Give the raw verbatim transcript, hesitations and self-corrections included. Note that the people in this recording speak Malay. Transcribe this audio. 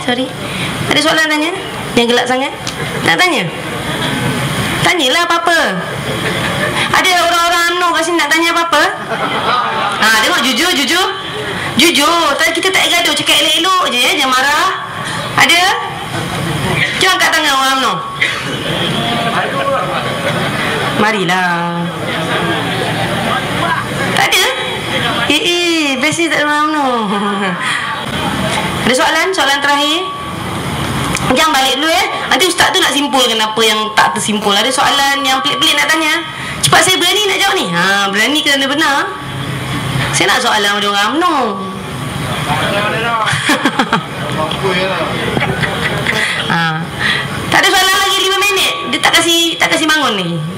sorry. Ada soalan tanya? Yang gelak sangat? Tak tanya? Tanyalah apa-apa. Ada orang-orang UMNO kat sini nak tanya apa-apa? Ha, tengok jujur, jujur. Jujur. Tadi kita tak gaduh, cakap elok-elok je ya, jangan marah. Ada? Jom angkat tangan orang UMNO. Marilah. Tak ada? Eh, eh, best ni tak ada orang UMNO. Ada soalan? Soalan terakhir? Jangan balik dulu ya. Nanti ustaz tu nak simpulkan apa yang tak tersimpul. Ada soalan yang pelik-pelik nak tanya? Cepat, saya berani nak jawab ni. Ha, berani kerana benar. Saya nak soalan dari orang UMNO. Ha. Tak ada soalan lagi lima minit. Dia tak kasi tak kasi bangun lagi.